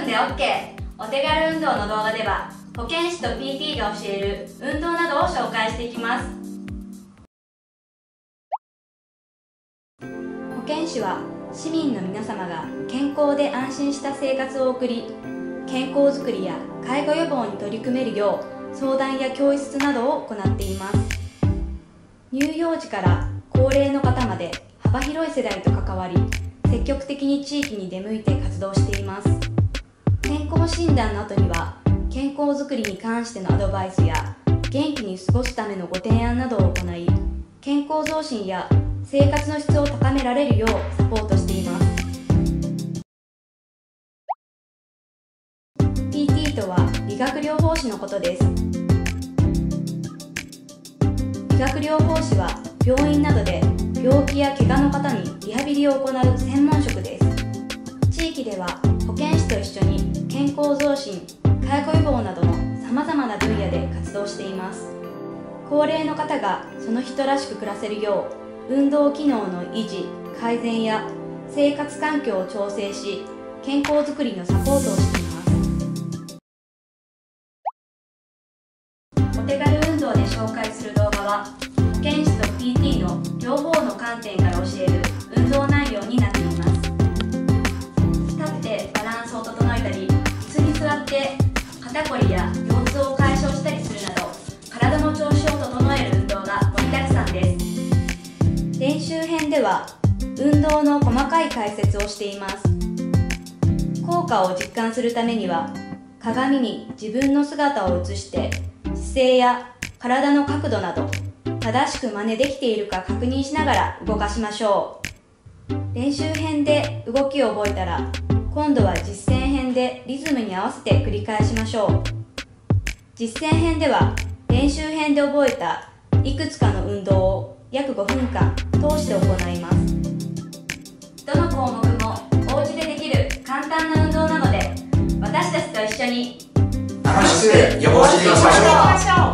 で OK。 お手軽運動の動画では保健師と PT が教える運動などを紹介していきます。保健師は市民の皆様が健康で安心した生活を送り、健康づくりや介護予防に取り組めるよう相談や教室などを行っています。乳幼児から高齢の方まで幅広い世代と関わり、積極的に地域に出向いて活動しています。健康診断の後には健康づくりに関してのアドバイスや元気に過ごすためのご提案などを行い、健康増進や生活の質を高められるようサポートしています。 PT とは理学療法士のことです。理学療法士は病院などで病気や怪我の方にリハビリを行う専門職です。地域では保健師と一緒に健康増進、介護予防などのさまざまな分野で活動しています。高齢の方がその人らしく暮らせるよう、運動機能の維持・改善や生活環境を調整し、健康づくりのサポートをしています。お手軽運動で紹介する動画は保健師と PT の両方の観点から教える運動内容になっています。立ってバランスを整えたり、椅子に座って肩こりや腰痛を解消したりするなど、体の調子を整える運動が盛りだくさんです。練習編では運動の細かい解説をしています。効果を実感するためには鏡に自分の姿を映して姿勢や体の角度など正しく真似できているか確認しながら動かしましょう。練習編で動きを覚えたら今度は実践編でリズムに合わせて繰り返しましょう。実践編では練習編で覚えたいくつかの運動を約5分間通して行います。どの項目もお家でできる簡単な運動なので、私たちと一緒に楽しく予防していきましょう。